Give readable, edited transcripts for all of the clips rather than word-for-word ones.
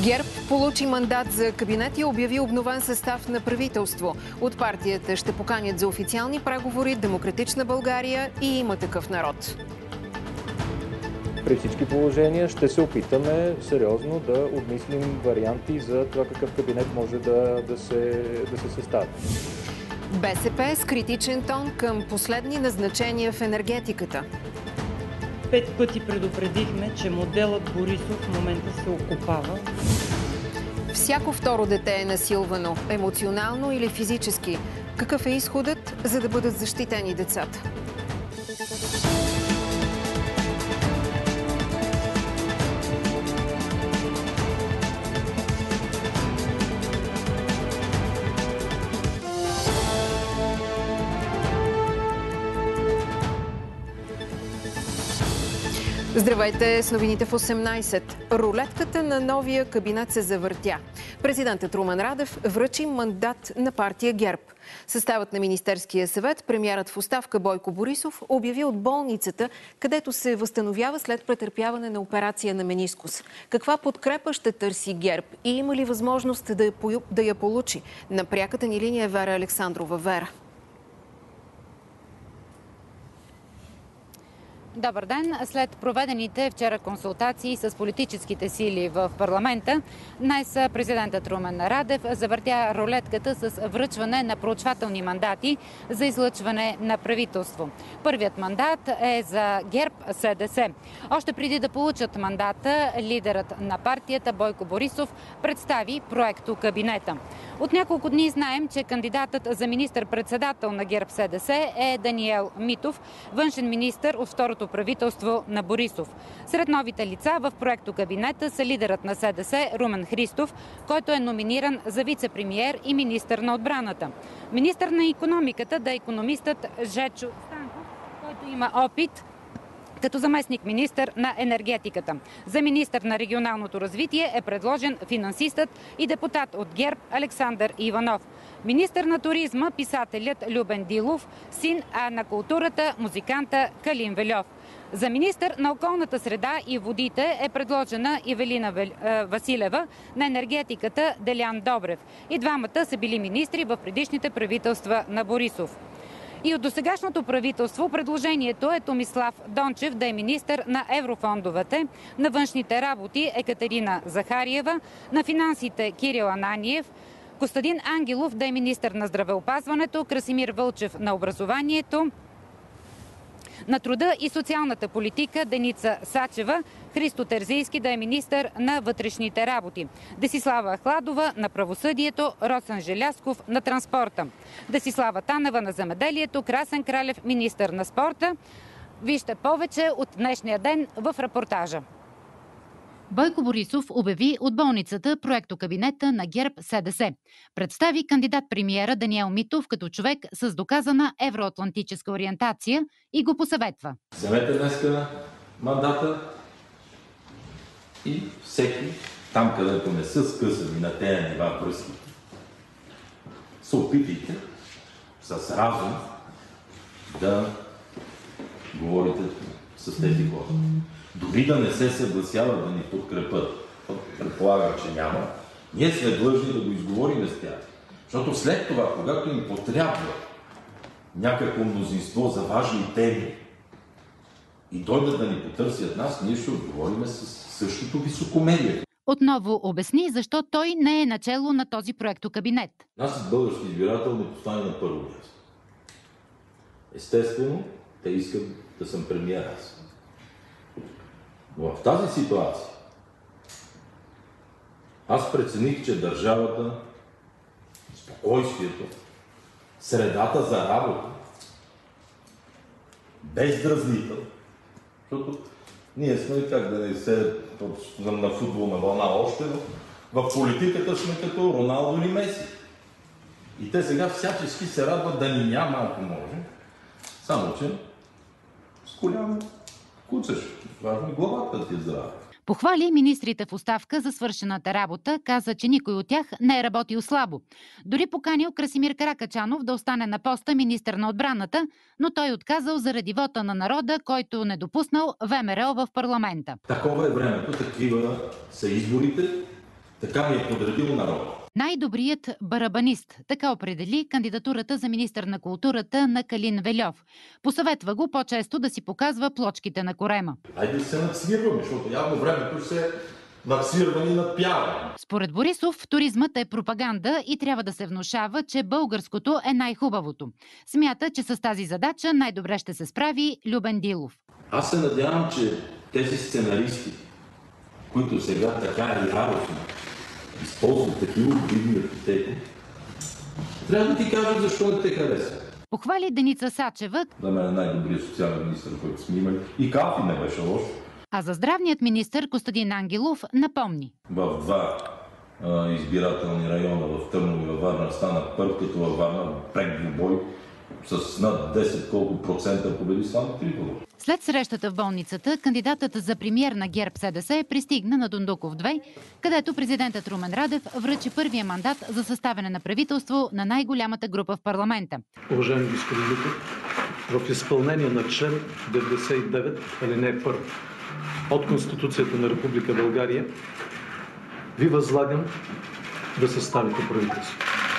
ГЕРБ получи мандат за кабинет и обяви обновен състав на правителство. От партията ще поканят за официални преговори Демократична България и Има такъв народ. При всички положения ще се опитаме сериозно да обмислим варианти за това какъв кабинет може да се състави. БСП с критичен тон към последни назначения в енергетиката. 5 пъти предупредихме, че моделът Борисов в момента се окопава. Всяко второ дете е насилвано, емоционално или физически. Какъв е изходът, за да бъдат защитени децата? Здравейте с новините в 18. Рулетката на новия кабинет се завъртя. Президентът Румен Радев връчи мандат на партия ГЕРБ. Съставът на Министерския съвет, премиерът в оставка Бойко Борисов, обяви от болницата, където се възстановява след претърпяване на операция на менискус. Каква подкрепа ще търси ГЕРБ и има ли възможност да я получи? На пряката ни линия е Вера Александрова. Вера. Добър ден! След проведените вчера консултации с политическите сили в парламента, днес президентът Румен Радев завъртя рулетката с връчване на проучвателни мандати за излъчване на правителство. Първият мандат е за ГЕРБ-СДС. Още преди да получат мандата, лидерът на партията Бойко Борисов представи проекто кабинета. От няколко дни знаем, че кандидатът за министър-председател на ГЕРБ-СДС е Даниел Митов, външен министър от второто правителство на Борисов. Сред новите лица в проекто кабинета са лидерът на СДС Румен Христов, който е номиниран за вице-премиер и министър на отбраната. Министър на икономиката да е икономистът Жечо Станков, който има опит като заместник-министър на енергетиката. За министър на регионалното развитие е предложен финансистът и депутат от ГЕРБ Александър Иванов. Министър на туризма писателят Любен Дилов, син на културата музиканта Калин Вельов. За министър на околната среда и водите е предложена Ивелина Василева, на енергетиката Делян Добрев. И двамата са били министри в предишните правителства на Борисов. И от досегашното правителство предложението е Томислав Дончев да е министър на еврофондовете, на външните работи Екатерина Захариева, на финансите Кирил Ананиев, Костадин Ангелов да е министър на здравеопазването, Красимир Вълчев на образованието, на труда и социалната политика Деница Сачева, Христо Терзийски да е министър на вътрешните работи, Десислава Ахладова на правосъдието, Росен Желязков на транспорта, Десислава Танева на земеделието, Красен Кралев министър на спорта. Вижте повече от днешния ден в репортажа. Бойко Борисов обяви от болницата проектокабинета на ГЕРБ-СДС. Представи кандидат-премиера Даниел Митов като човек с доказана евроатлантическа ориентация и го посъветва. Вземете днеска мандата и всеки, там където не са скъсани на тези нива връзки, се опитайте с разум да говорите с тези хора. Дори да не се съгласяват да ни подкрепят, предполагам, че няма, ние сме длъжни да го изговорим с тях. Защото след това, когато им потрябва някакво мнозинство за важни теми и дойдат да ни потърсят нас, ние ще отговорим с същото високомерие. Отново обясни защо той не е начело на този проектокабинет. Нас български избирател не постави на първо място. Естествено, те искат да съм премиер аз. Но в тази ситуация аз прецених, че държавата, спокойствието, средата за работа, без дразнител, защото ние сме, как да не се на футболна вълна още, в политиката сме като Роналдо или Меси. И те сега всячески се радват да ни няма, ако може, само че с коляно куцаш. Важно и главата ти е здрава. Похвали министрите в оставка за свършената работа, каза, че никой от тях не е работил слабо. Дори поканил Красимир Каракачанов да остане на поста министър на отбраната, но той отказал заради вота на народа, който не допуснал ВМРО в парламента. Такова е времето, такива са изборите Така ми е подредил народа. Най-добрият барабанист, така определи кандидатурата за министър на културата на Калин Вельов. Посъветва го по-често да си показва плочките на корема. Айде да се надсвирваме, защото явно времето се надсвирване и надпяване. Според Борисов, туризмът е пропаганда и трябва да се внушава, че българското е най-хубавото. Смята, че с тази задача най-добре ще се справи Любен Дилов. Аз се надявам, че тези сценаристи, които сега така яростно използват такива обидни епитети, трябва да ти кажат защо не те харесват. Похвали Деница Сачева. За мен е най-добрият социален министър, който сме имали. И Калфи не беше лош. А за здравният министър Костадин Ангелов напомни. В два избирателни района в Търново и във Варна стана първ, като във Варна прек двубой с над 10 колко процента победи Слави Трифонов. След срещата в болницата, кандидатът за премиер на ГЕРБ-СДС пристигна на Дондуков 2, където президентът Румен Радев връчи първия мандат за съставяне на правителство на най-голямата група в парламента. Уважаеми господин Митов, в изпълнение на член 99, алинея 1 от Конституцията на Република България, ви възлагам да съставите правителство.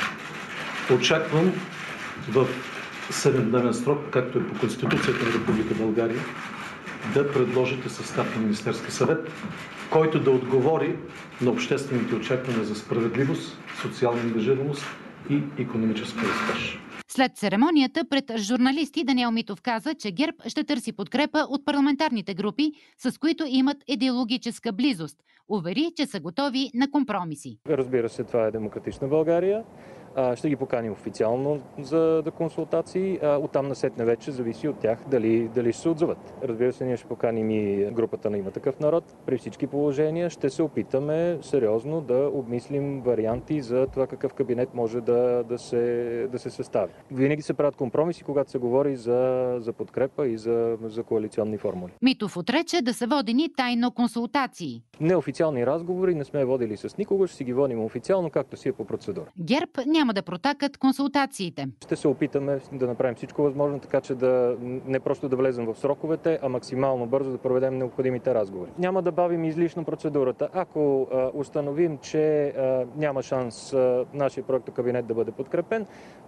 Очаквам в 7-дневен срок, както е по Конституцията на Република България, да предложите състав на Министерски съвет, който да отговори на обществените очаквания за справедливост, социална ангажираност и икономическа растеж. След церемонията пред журналисти Даниел Митов каза, че ГЕРБ ще търси подкрепа от парламентарните групи, с които имат идеологическа близост. Увери, че са готови на компромиси. Разбира се, това е Демократична България. Ще ги поканим официално за консултации. Оттам насетне вече зависи от тях дали ще се отзоват. Разбира се, ние ще поканим и групата на Има такъв народ. При всички положения ще се опитаме сериозно да обмислим варианти за това какъв кабинет може да се състави. Винаги се правят компромиси, когато се говори за подкрепа и за коалиционни формули. Митов отрече да са водени тайно консултации. Неофициални разговори не сме водили с никого, ще си ги водим официално, както си е по процедура. ГЕРБ няма да протакат консултациите. Ще се опитаме да направим всичко възможно, така че не просто да влезем в сроковете, а максимално бързо да проведем необходимите разговори. Няма да бавим излишно процедурата. Ако установим, че няма шанс нашия проектокабинет да бъде подкрепен,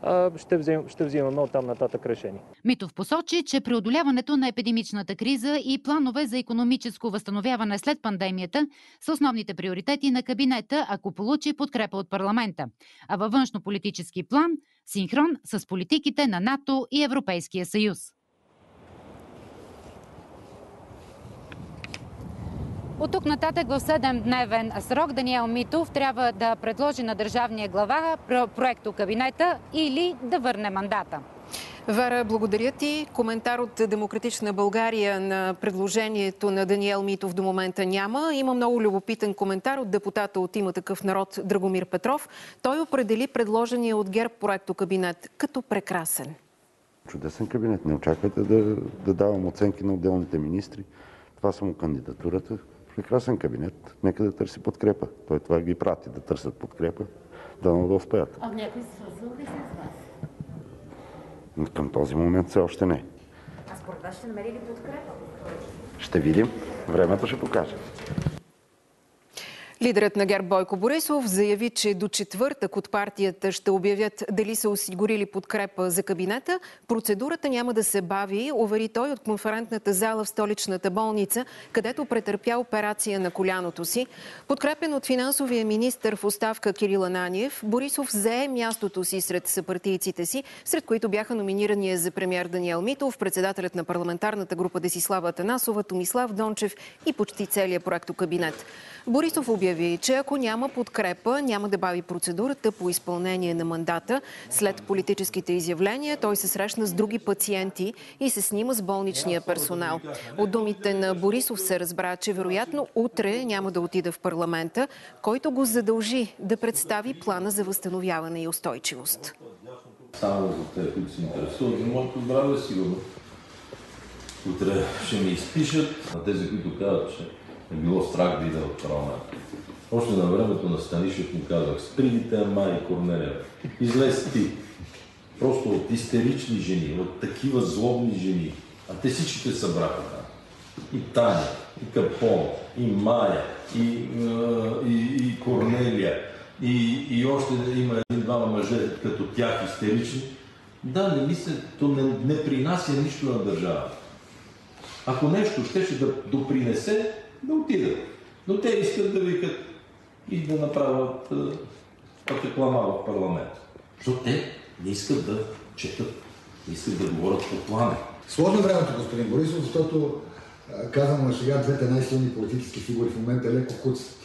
ще взимаме оттам нататък решение. Митов посочи, че преодоляването на епидемичната криза и планове за икономическо възстановяване след пандемията са основните приоритети на кабинета, ако получи подкрепа от парламента. А във външнополитически план – синхрон с политиките на НАТО и Европейския съюз. От тук нататък в 7-дневен срок Даниел Митов трябва да предложи на държавния глава проекто кабинета или да върне мандата. Вара, благодаря ти. Коментар от Демократична България на предложението на Даниел Митов до момента няма. Има много любопитен коментар от депутата от Има такъв народ Драгомир Петров. Той определи предложения от ГЕРБ проектокабинет като прекрасен. Чудесен кабинет. Не очаквайте да давам оценки на отделните министри. Това само кандидатурата. Прекрасен кабинет. Нека да търси подкрепа. Той това ги прати да търсят подкрепа. Дано да успеят. А някой свързал ли с вас? Към този момент все още не. А според вас ще намери ли подкрепа? Ще видим. Времето ще покаже. Лидерът на ГЕРБ Бойко Борисов заяви, че до четвъртък от партията ще обявят дали са осигурили подкрепа за кабинета. Процедурата няма да се бави, увери той от конферентната зала в столичната болница, където претърпя операция на коляното си. Подкрепен от финансовия министър в оставка Кирил Ананиев, Борисов зае мястото си сред съпартийците си, сред които бяха номинирания за премиер Даниел Митов, председателят на парламентарната група Десислава Атанасова, Томислав Дончев и почти целият проектокабинет. Борисов обяви, че ако няма подкрепа, няма да бави процедурата по изпълнение на мандата. След политическите изявления той се срещна с други пациенти и се снима с болничния персонал. От думите на Борисов се разбра, че вероятно утре няма да отида в парламента, който го задължи да представи плана за възстановяване и устойчивост. Само за тези, които се интересуват за моето здраве, сигурно утре ще ми изпишат, а тези, които казват, че е било страх да иде от парламента. Още на времето на Станишев му казах, спри те, май Корнелия, излез ти. Просто от истерични жени, от такива злобни жени. А те всичките събраха там. И Таня, и Капон, и Мая, и Корнелия, и още има един-двама мъже като тях истерични. Да, не мисля, то не принася нищо на държавата. Ако нещо щеше да допринесе, да отидат. Но те искат да викат и да направят реклама в парламент. Защото те не искат да четат, не искат да говорят по плана. Сложно времето, господин Борисов, защото казвам на сега двете най-силни политически фигури в момента леко куцат.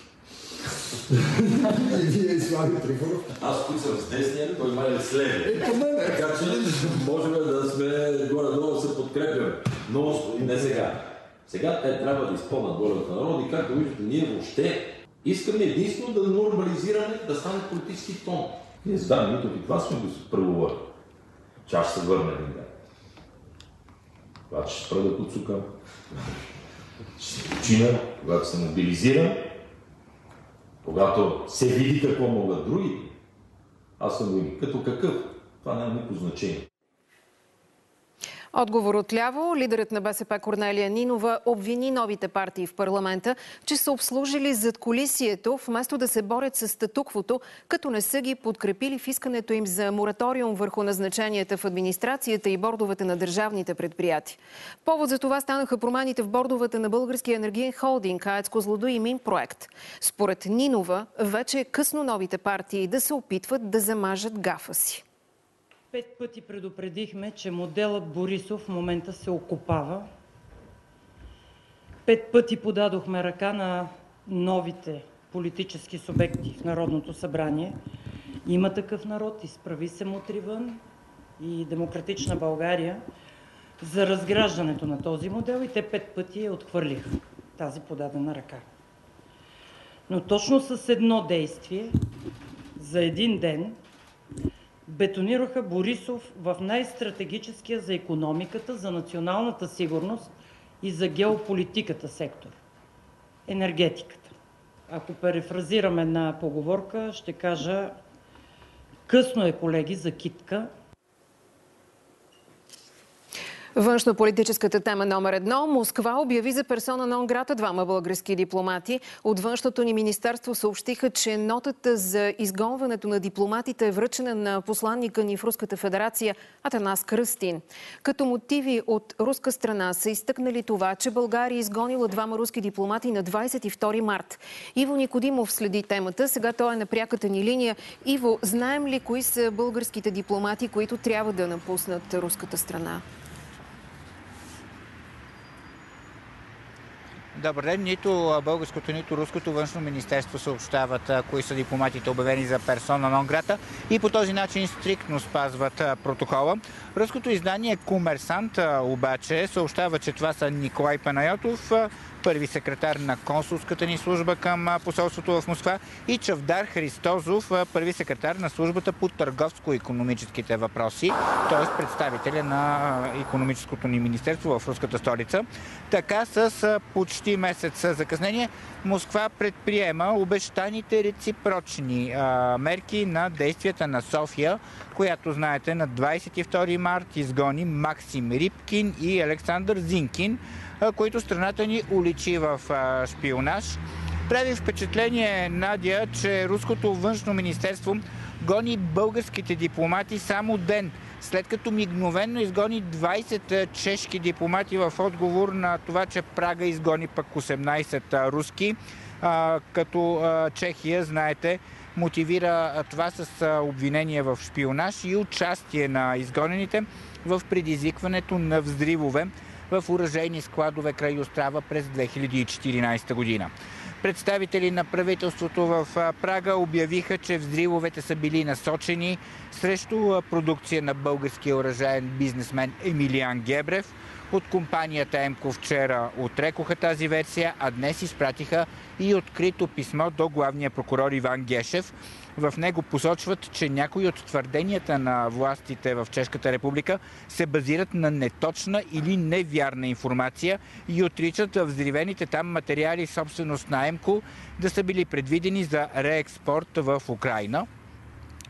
И вие и Слави Трифонов. Аз куцам с десния, той май е с левия. Така че можем да сме горе-долу да се подкрепяме. Но не сега. Сега те трябва да изпълнят волята на народа и както виждате, ние въобще искаме единствено да нормализираме, да стане политически тон. Ние с Дан Митов и това сме го преговорили. Че аз ще се върна един ден. Когато ще спра да подсукам, ще се почина, когато се мобилизирам, когато се види какво могат другите. Аз съм войник. Като какъв? Това няма никакво значение. Отговор отляво. Лидерът на БСП Корнелия Нинова обвини новите партии в парламента, че са обслужили задкулисието, вместо да се борят с статуквото, като не са ги подкрепили в искането им за мораториум върху назначенията в администрацията и бордовете на държавните предприятия. Повод за това станаха промените в бордовете на Българския енергиен холдинг, АЕЦ Козлодуй и Минпроект. Според Нинова, вече е късно новите партии да се опитват да замажат гафа си. 5 пъти предупредихме, че моделът Борисов в момента се окопава. 5 пъти подадохме ръка на новите политически субекти в Народното събрание. Има такъв народ, Изправи се мутри вън и Демократична България за разграждането на този модел и те 5 пъти я отхвърлиха тази подадена ръка. Но точно с едно действие за един ден бетонираха Борисов в най-стратегическия за икономиката, за националната сигурност и за геополитиката сектор – енергетиката. Ако перифразираме една поговорка, ще кажа: късно е, колеги, за китка. Външнополитическата тема номер 1. Москва обяви за персона нон грата двама български дипломати. От външното ни министерство съобщиха, че нотата за изгонването на дипломатите е връчена на посланника ни в Руската федерация Атанас Кръстин. Като мотиви от руска страна са изтъкнали това, че България изгонила двама руски дипломати на 22 март. Иво Никодимов следи темата. Сега той е на пряката ни линия. Иво, знаем ли кои са българските дипломати, които трябва да напуснат руската страна? Добър ден. Нито българското, нито руското външно министерство съобщават кои са дипломатите, обявени за персона нон грата, и по този начин стриктно спазват протокола. Руското издание Комерсант обаче съобщава, че това са Николай Панайотов, първи секретар на консулската ни служба към посолството в Москва, и Чавдар Христозов, първи секретар на службата по търговско-икономическите въпроси, т.е. представителя на икономическото ни министерство в руската столица. Така с почти месец закъснение Москва предприема обещаните реципрочни мерки на действията на София, която, знаете, на 22 март изгони Максим Рипкин и Александър Зинкин, които страната ни уличи в шпионаж. Прави впечатление, Надя, че руското външно министерство гони българските дипломати само ден след като мигновено изгони 20 чешки дипломати в отговор на това, че Прага изгони пък 18 руски, като Чехия, знаете, мотивира това с обвинение в шпионаж и участие на изгонените в предизвикването на взривове в оръжейни складове край Острава през 2014 година. Представители на правителството в Прага обявиха, че взривовете са били насочени срещу продукция на българския оръжаен бизнесмен Емилиан Гебрев. От компанията ЕМКО вчера отрекоха тази версия, а днес изпратиха и открито писмо до главния прокурор Иван Гешев. В него посочват, че някои от твърденията на властите в Чешката република се базират на неточна или невярна информация и отричат взривените там материали, собственост на ЕМКО, да са били предвидени за реекспорт в Украйна.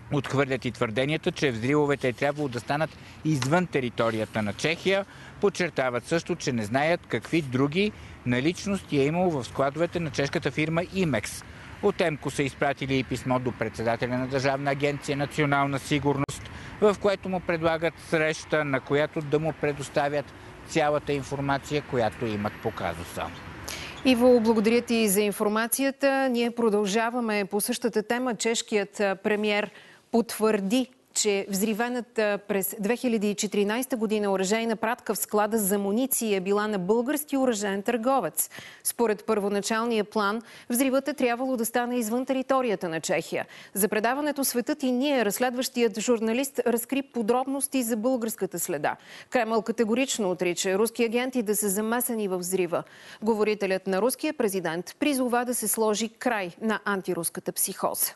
Отхвърлят и твърденията, че взривовете е трябвало да станат извън територията на Чехия. Подчертават също, че не знаят какви други наличности е имало в складовете на чешката фирма Имекс. От ЕМКО са изпратили и писмо до председателя на Държавна агенция "Национална сигурност", в което му предлагат среща, на която да му предоставят цялата информация, която имат по казуса. Иво, благодаря ти за информацията. Ние продължаваме по същата тема. Чешкият премиер потвърди, че взривената през 2014 година оръжейна пратка в склада за муниции е била на български оръжейен търговец. Според първоначалния план, взривът е трябвало да стане извън територията на Чехия. За предаването "Светът и ние" разследващият журналист разкри подробности за българската следа. Кремъл категорично отрича руски агенти да са замесени в взрива. Говорителят на руския президент призова да се сложи край на антируската психоза.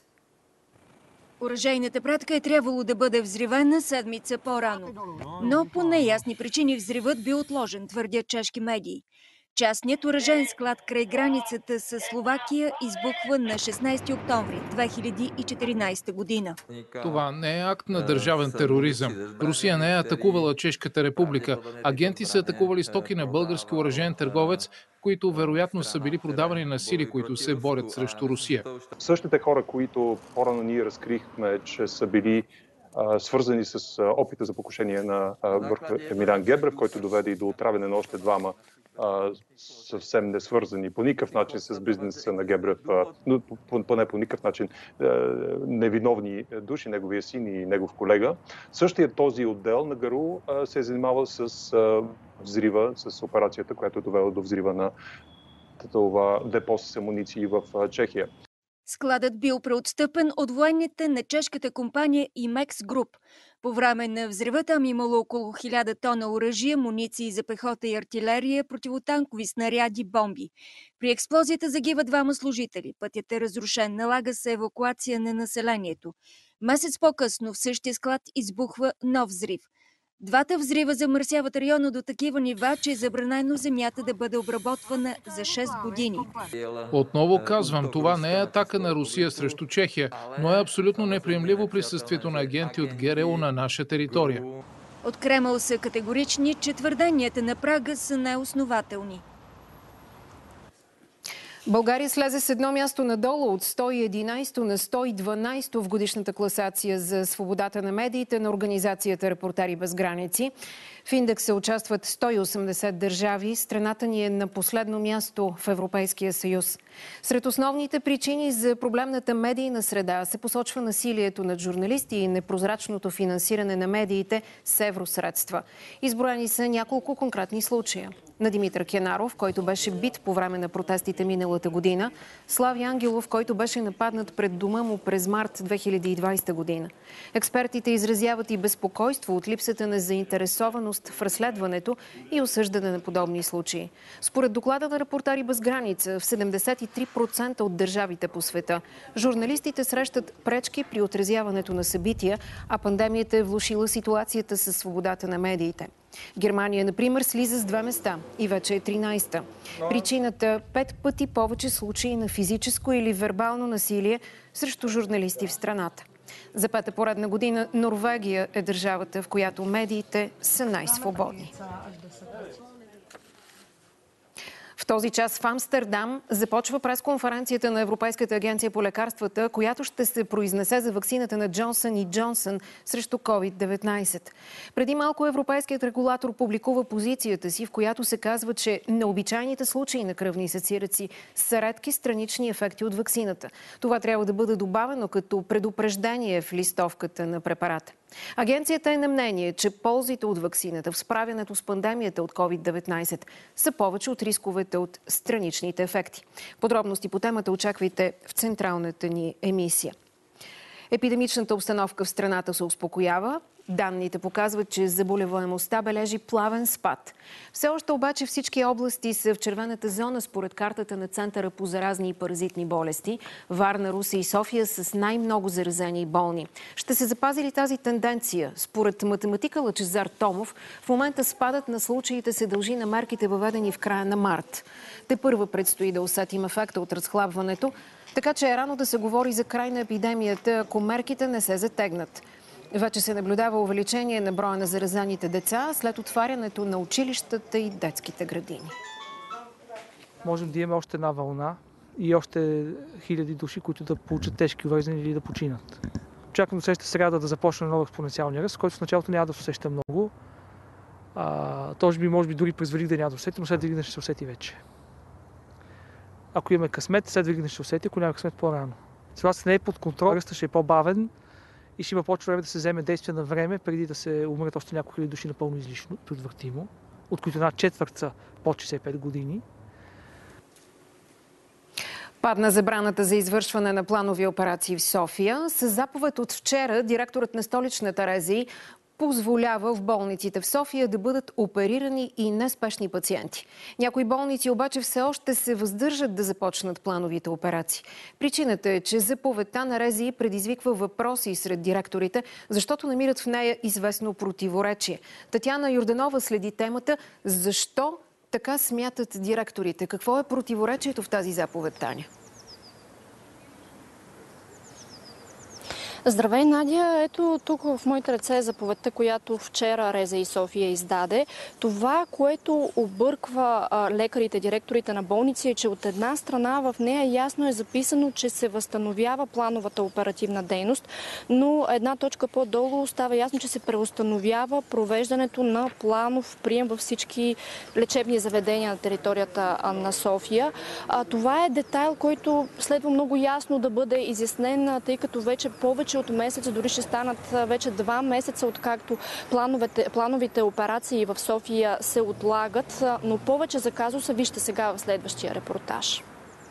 Оръжейната пратка е трябвало да бъде взривена седмица по-рано. Но по неясни причини взривът бил отложен, твърдят чешки медии. Частният оръжейен склад край границата с Словакия избухва на 16 октомври 2014 година. Това не е акт на държавен тероризъм. Русия не е атакувала Чешката република. Агенти са атакували стоки на български оръжейен търговец, които вероятно са били продавани на сили, които се борят срещу Русия. Същите хора, които по-рано ние разкрихме, че са били свързани с опита за покушение върху Емилян Гебрев, който доведе и до отравяне на още двама съвсем не свързани по никакъв начин с бизнеса на Гебрев, но поне по никакъв начин невиновни души, неговия син и негов колега. Същия този отдел на ГРУ се е занимавал с взрива, с операцията, която е довела до взрива на това депо с амуниции в Чехия. Складът бил преотстъпен от военните на чешката компания Имекс Груп. По време на взрива там имало около 1000 тона оръжие, муниции за пехота и артилерия, противотанкови снаряди, бомби. При експлозията загиват 2 служители. Пътят е разрушен. Налага се евакуация на населението. Месец по-късно в същия склад избухва нов взрив. 2 взрива замърсяват района до такива нива, че е забранено земята да бъде обработвана за 6 години. Отново казвам, това не е атака на Русия срещу Чехия, но е абсолютно неприемливо присъствието на агенти от ГРУ на наша територия. От Кремъл са категорични, че твърденията на Прага са неоснователни. България слезе с едно място надолу от 111 на 112 в годишната класация за свободата на медиите на организацията "Репортери без граници". В индекса участват 180 държави. Страната ни е на последно място в Европейския съюз. Сред основните причини за проблемната медийна среда се посочва насилието над журналисти и непрозрачното финансиране на медиите с евросредства. Изброени са няколко конкретни случая. На Димитър Кенаров, който беше бит по време на протестите миналата година, Слави Ангелов, който беше нападнат пред дома му през март 2020 година. Експертите изразяват и безпокойство от липсата на заинтересованост в разследването и осъждане на подобни случаи. Според доклада на "Репортери без граница", в 73% от държавите по света журналистите срещат пречки при отразяването на събития, а пандемията е влошила ситуацията със свободата на медиите. Германия, например, слиза с 2 места и вече е 13-та. Причината – 5 пъти повече случаи на физическо или вербално насилие срещу журналисти в страната. За 5-та поредна година Норвегия е държавата, в която медиите са най-свободни. В този час в Амстердам започва пресконференцията на Европейската агенция по лекарствата, която ще се произнесе за ваксината на Джонсън и Джонсън срещу COVID-19. Преди малко европейският регулатор публикува позицията си, в която се казва, че необичайните случаи на кръвни съсираци са редки странични ефекти от ваксината. Това трябва да бъде добавено като предупреждение в листовката на препарата. Агенцията е на мнение, че ползите от ваксината в справянето с пандемията от COVID-19 са повече от рисковете от страничните ефекти. Подробности по темата очаквайте в централната ни емисия. Епидемичната обстановка в страната се успокоява. Данните показват, че заболеваемостта бележи плавен спад. Все още обаче всички области са в червената зона според картата на Центъра по заразни и паразитни болести. Варна, Русе и София с най-много заразени и болни. Ще се запази ли тази тенденция? Според математика Лъчезар Томов, в момента спадът на случаите се дължи на мерките, въведени в края на март. Тепърва предстои да усетим ефекта от разхлабването, така че е рано да се говори за край на епидемията, ако мерките не се затегнат. Вече се наблюдава увеличение на броя на заразените деца след отварянето на училищата и детските градини. Можем да имаме още една вълна и още хиляди души, които да получат тежки увреждания или да починат. Очаквам до следващата сряда да започне нов експоненциален ръст, който в началото няма да се усеща много. Може би дори през Великден няма да усети, но след Великден ще се усети вече. Ако имаме късмет, след Великден ще се усети, ако няма късмет по-рано. Това не е под контрол, ръстът ще е по-бавен и ще има повече време да се вземе действие на време, преди да се умрат още няколко хиляди души напълно излишно, предвъртимо, от които една четвърт са под 65 години. Падна забраната за извършване на планови операции в София. С заповед от вчера директорът на столичната РЗИ позволява в болниците в София да бъдат оперирани и неспешни пациенти. Някои болници обаче все още се въздържат да започнат плановите операции. Причината е, че заповедта на РЗИ предизвиква въпроси сред директорите, защото намират в нея известно противоречие. Татяна Йорданова следи темата. Защо така смятат директорите? Какво е противоречието в тази заповед, Таня? Здравей, Надя. Ето тук в моите ръце е заповедта, която вчера РЗИ София издаде. Това, което обърква лекарите, директорите на болници, е, че от една страна в нея ясно е записано, че се възстановява плановата оперативна дейност, но една точка по-долу става ясно, че се преустановява провеждането на планов прием във всички лечебни заведения на територията на София. Това е детайл, който следва много ясно да бъде изяснен, тъй като вече повече от месец, дори ще станат вече 2 месеца, откакто плановите операции в София се отлагат, но повече за казуса вижте сега в следващия репортаж.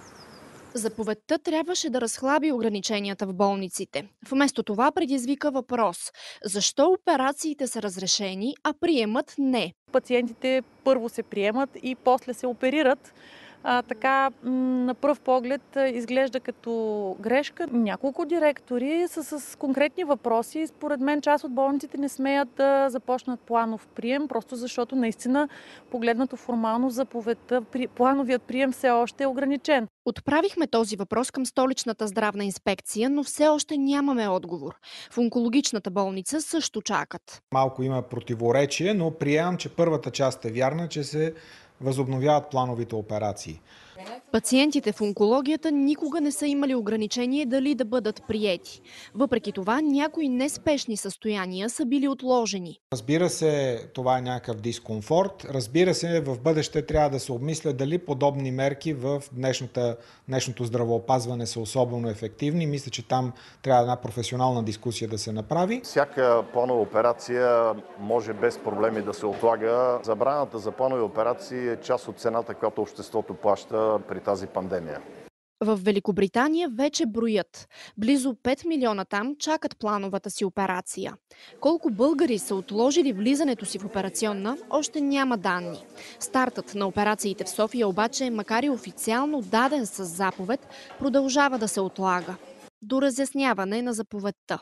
Заповедта трябваше да разхлаби ограниченията в болниците. Вместо това предизвика въпрос. Защо операциите са разрешени, а приемът не? Пациентите първо се приемат и после се оперират. Така на пръв поглед изглежда като грешка. Няколко директори са с конкретни въпроси. Според мен част от болниците не смеят да започнат планов прием, просто защото наистина погледнато формално заповедта, плановият прием все още е ограничен. Отправихме този въпрос към столичната здравна инспекция, но все още нямаме отговор. В онкологичната болница също чакат. Малко има противоречие, но приемам, че първата част е вярна, че се възобновяват плановите операции. Пациентите в онкологията никога не са имали ограничение дали да бъдат приети. Въпреки това, някои неспешни състояния са били отложени. Разбира се, това е някакъв дискомфорт. Разбира се, в бъдеще трябва да се обмисля дали подобни мерки в днешното здравеопазване са особено ефективни. Мисля, че там трябва една професионална дискусия да се направи. Всяка планова операция може без проблеми да се отлага. Забраната за планови операции е част от цената, която обществото плаща при тази пандемия. В Великобритания вече броят. Близо 5 милиона там чакат плановата си операция. Колко българи са отложили влизането си в операционна, още няма данни. Стартът на операциите в София обаче, макар и официално даден с заповед, продължава да се отлага. До разясняване на заповедта.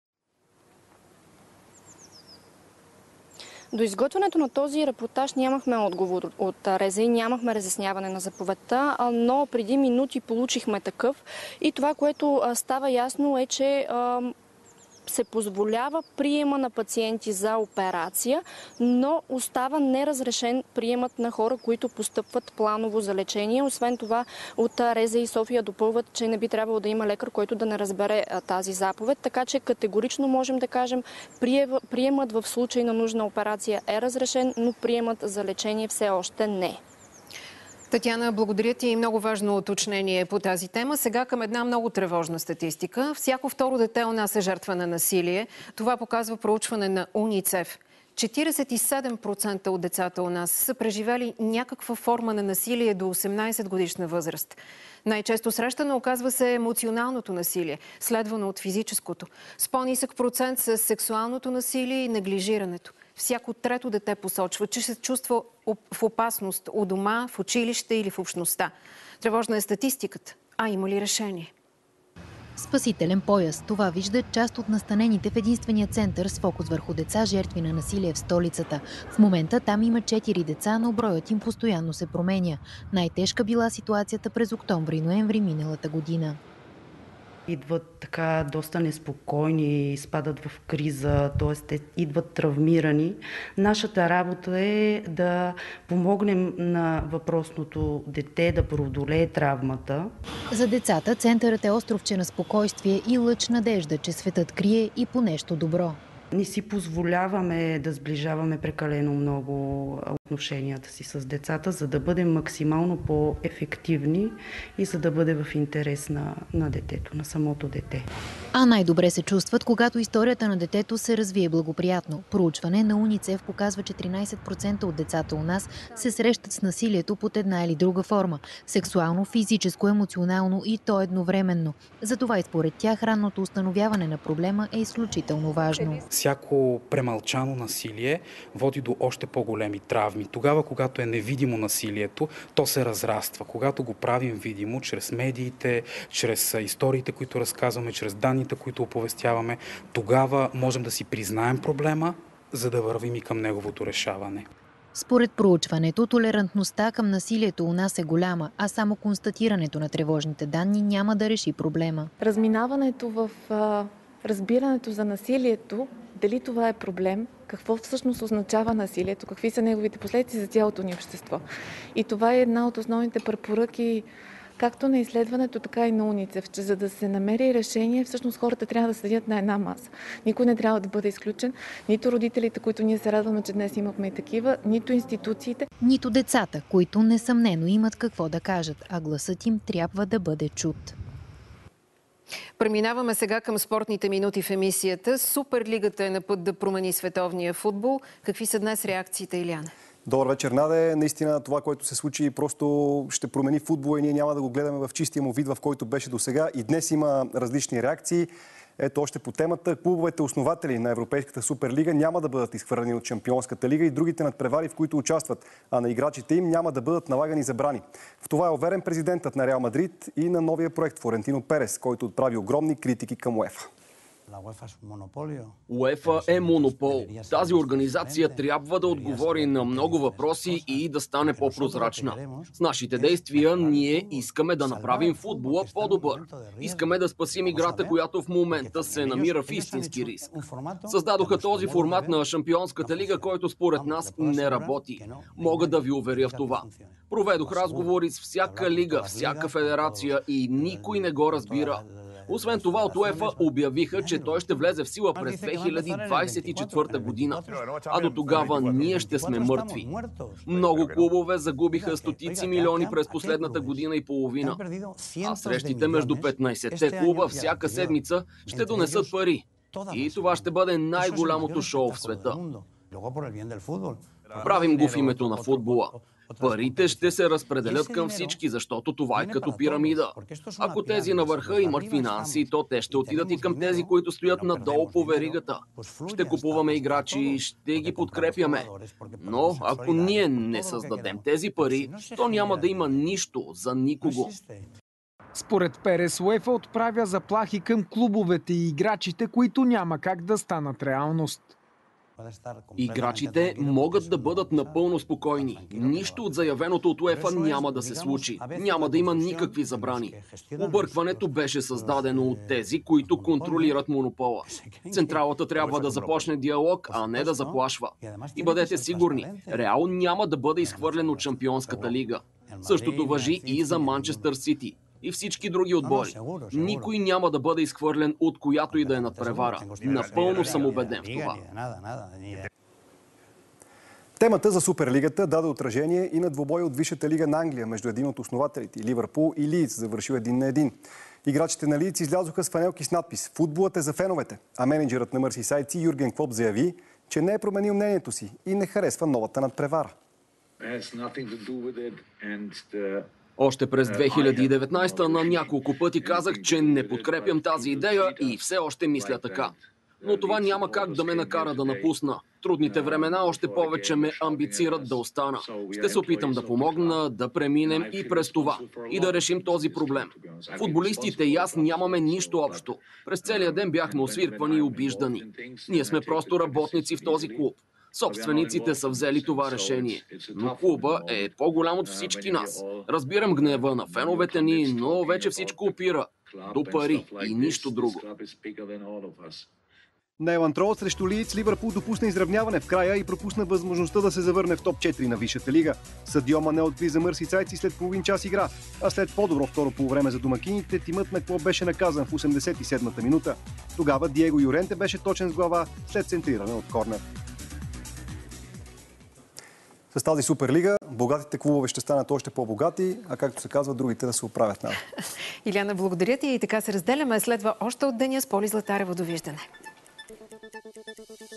До изготвянето на този репортаж нямахме отговор от РЗИ, нямахме разясняване на заповедта, но преди минути получихме такъв. И това, което става ясно е, че се позволява приема на пациенти за операция, но остава неразрешен приемът на хора, които постъпват планово за лечение. Освен това, от РЗИ София допълват, че не би трябвало да има лекар, който да не разбере тази заповед. Така че категорично можем да кажем, приемът в случай на нужна операция е разрешен, но приемът за лечение все още не. Татяна, благодаря ти и много важно уточнение по тази тема. Сега към една много тревожна статистика. Всяко второ дете у нас е жертва на насилие. Това показва проучване на УНИЦЕФ. 47% от децата у нас са преживели някаква форма на насилие до 18 годишна възраст. Най-често срещано оказва се емоционалното насилие, следвано от физическото. С по-нисък процент с сексуалното насилие и неглижирането. Всяко трето дете посочва, че се чувства в опасност у дома, в училище или в общността. Тревожна е статистиката. А има ли решение? Спасителен пояс. Това виждат част от настанените в единствения център с фокус върху деца, жертви на насилие в столицата. В момента там има 4 деца, но броят им постоянно се променя. Най-тежка била ситуацията през октомври-ноември миналата година. Идват така доста неспокойни, изпадат в криза, т.е. те идват травмирани. Нашата работа е да помогнем на въпросното дете да преодолее травмата. За децата центърът е островче на спокойствие и лъч надежда, че светът крие и по нещо добро. Не си позволяваме да сближаваме прекалено много отношенията си с децата, за да бъдем максимално по-ефективни и за да бъде в интерес на детето, на самото дете. А най-добре се чувстват, когато историята на детето се развие благоприятно. Проучване на УНИЦЕФ показва, че 13% от децата у нас се срещат с насилието под една или друга форма – сексуално, физическо, емоционално и то едновременно. Затова и според тях ранното установяване на проблема е изключително важно. Всяко премълчано насилие води до още по-големи травми. Тогава, когато е невидимо насилието, то се разраства. Когато го правим видимо, чрез медиите, чрез историите, които разказваме, чрез данните, които оповестяваме, тогава можем да си признаем проблема, за да вървим и към неговото решаване. Според проучването, толерантността към насилието у нас е голяма, а само констатирането на тревожните данни няма да реши проблема. Разминаването в разбирането за насилието, дали това е проблем, какво всъщност означава насилието, какви са неговите последици за цялото ни общество. И това е една от основните препоръки както на изследването, така и на УНИЦЕФ, че за да се намери решение, всъщност хората трябва да седят на една маса. Никой не трябва да бъде изключен, нито родителите, които ние се радваме, че днес имахме и такива, нито институциите. Нито децата, които несъмнено имат какво да кажат, а гласът им трябва да бъде чут. Преминаваме сега към спортните минути в емисията. Суперлигата е на път да промени световния футбол. Какви са днес реакциите, Иляна? Добър вечер, Наде. Наистина това, което се случи, просто ще промени футбола и ние няма да го гледаме в чистия му вид, в който беше досега. И днес има различни реакции. Ето още по темата. Клубовете основатели на Европейската суперлига няма да бъдат изхвърлени от Шампионската лига и другите надпревари, в които участват, а на играчите им няма да бъдат налагани забрани. В това е уверен президентът на Реал Мадрид и на новия проект Флорентино Перес, който отправи огромни критики към УЕФА. УЕФА е монопол. Тази организация трябва да отговори на много въпроси и да стане по-прозрачна. С нашите действия ние искаме да направим футбола по-добър. Искаме да спасим играта, която в момента се намира в истински риск. Създадоха този формат на Шампионската лига, който според нас не работи. Мога да ви уверя в това. Проведох разговори с всяка лига, всяка федерация и никой не го разбира. Освен това, от УЕФА обявиха, че той ще влезе в сила през 2024 година. А до тогава ние ще сме мъртви. Много клубове загубиха стотици милиони през последната година и половина. А срещите между 15-те клуба всяка седмица ще донесат пари. И това ще бъде най-голямото шоу в света. Правим го в името на футбола. Парите ще се разпределят към всички, защото това е като пирамида. Ако тези на върха имат финанси, то те ще отидат и към тези, които стоят надолу по веригата. Ще купуваме играчи, ще ги подкрепяме. Но ако ние не създадем тези пари, то няма да има нищо за никого. Според Перес, УЕФА отправя заплахи към клубовете и играчите, които няма как да станат реалност. Играчите могат да бъдат напълно спокойни. Нищо от заявеното от УЕФА няма да се случи. Няма да има никакви забрани. Объркването беше създадено от тези, които контролират монопола. Централата трябва да започне диалог, а не да заплашва. И бъдете сигурни, Реал няма да бъде изхвърлен от Шампионската лига. Същото важи и за Манчестър Сити. И всички други отбори. Никой няма да бъде изхвърлен от която и да е надпревара. Напълно съм убеден в това. Темата за Суперлигата даде отражение и на двубоя от Висшата лига на Англия между един от основателите – Ливърпул и Лийдс, завършил 1-1. Играчите на Лийдс излязоха с фанелки с надпис «Футболът е за феновете», а менеджерът на Мърсисайдци Юрген Клоп заяви, че не е променил мнението си и не харесва новата надпревара. Още през 2019 на няколко пъти казах, че не подкрепям тази идея и все още мисля така. Но това няма как да ме накара да напусна. Трудните времена още повече ме амбицират да остана. Ще се опитам да помогна, да преминем и през това. И да решим този проблем. Футболистите и аз нямаме нищо общо. През целия ден бяхме освирквани и обиждани. Ние сме просто работници в този клуб. Собствениците са взели това решение. Но клуба е по-голям от всички нас. Разбирам гнева на феновете ни, но вече всичко опира до пари и нищо друго. На Еланд Роуд срещу Лийдс Ливърпул допусна изравняване в края и пропусна възможността да се завърне в топ 4 на Висшата лига. Съдио Мане отгриза Мърсисайдци след половин час игра, а след по-добро второ полувреме за домакините, тимът на клуб беше наказан в 87-та минута. Тогава Диего Юренте беше точен с глава след центриране от корнер. С тази Суперлига богатите клубове ще станат още по-богати, а както се казва, другите да се оправят надо. Иляна, благодаря ти и така се разделяме. Следва още от деня с Поли Златарева. Довиждане.